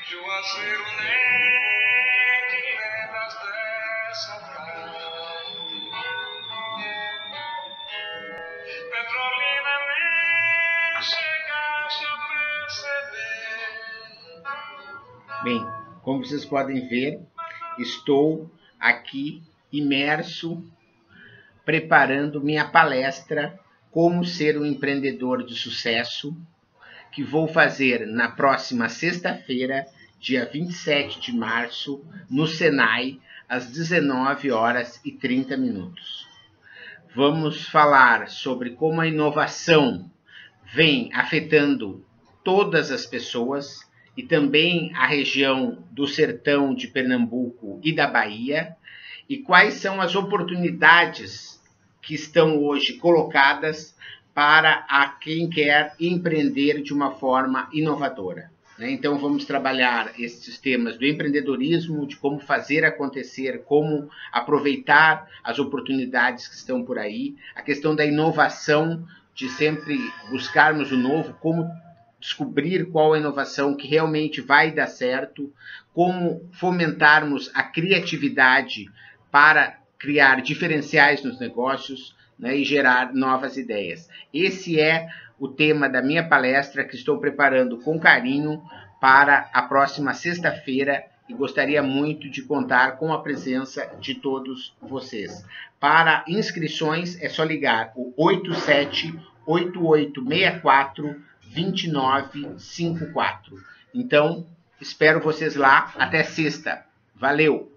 Juazeiro nem te lembras dessa tarde. Petrolina nem chegaste a perceber. Bem, como vocês podem ver, estou aqui imerso, preparando minha palestra Como Ser um Empreendedor de Sucesso, que vou fazer na próxima sexta-feira, dia 27 de março, no Senai, às 19h30. Vamos falar sobre como a inovação vem afetando todas as pessoas e também a região do sertão de Pernambuco e da Bahia, e quais são as oportunidades que estão hoje colocadas para quem quer empreender de uma forma inovadora. Então vamos trabalhar esses temas do empreendedorismo, de como fazer acontecer, como aproveitar as oportunidades que estão por aí, a questão da inovação, de sempre buscarmos o novo, como descobrir qual a inovação que realmente vai dar certo, como fomentarmos a criatividade para criar diferenciais nos negócios, e gerar novas ideias. Esse é o tema da minha palestra, que estou preparando com carinho para a próxima sexta-feira, e gostaria muito de contar com a presença de todos vocês. Para inscrições é só ligar o 87-8864-2954. Então, espero vocês lá. Até sexta. Valeu!